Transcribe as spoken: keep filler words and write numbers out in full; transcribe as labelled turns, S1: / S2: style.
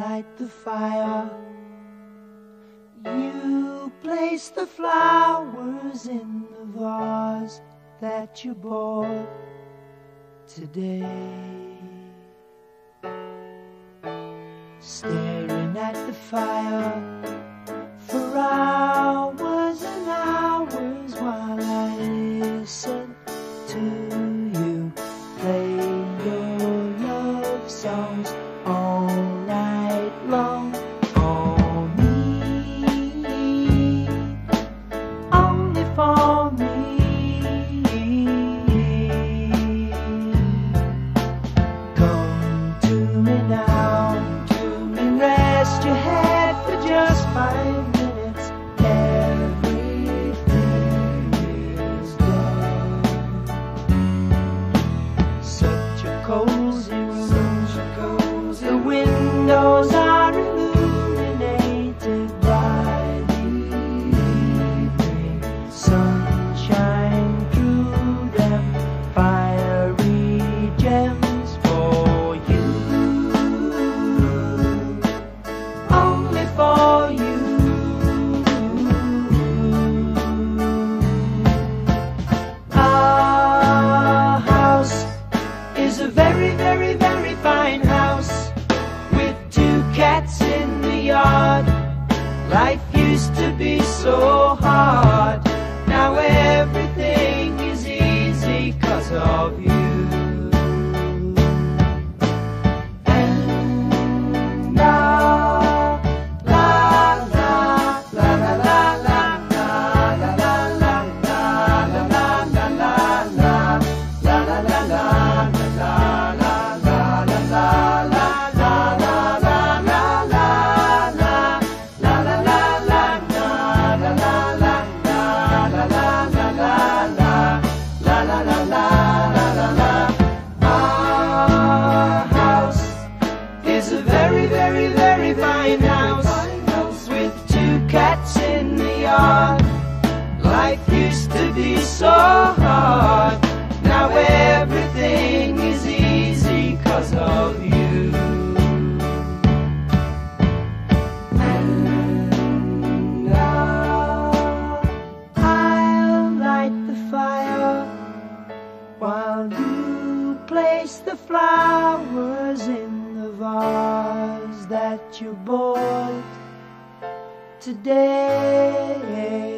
S1: light the fire. You place the flowers in the vase that you bought today. Staring at the fire for hours and hours while I listen to you play your love songs all night long. For me, only for me. Come to me now, rest your head for just five minutes. Everything is done. Such a cozy room, the windows are illuminated by the evening sunshine through them, fiery gems for you. For you, our house is a very, very, very fine house with two cats in the yard. Life used to be so hard, now everything is easy 'cause of you. It's a very, very, very fine house with two cats in the yard. Life used to be so hard, now everything is easy 'cause of you. And now I'll light the fire while you place the flowers in the vase that you bought today.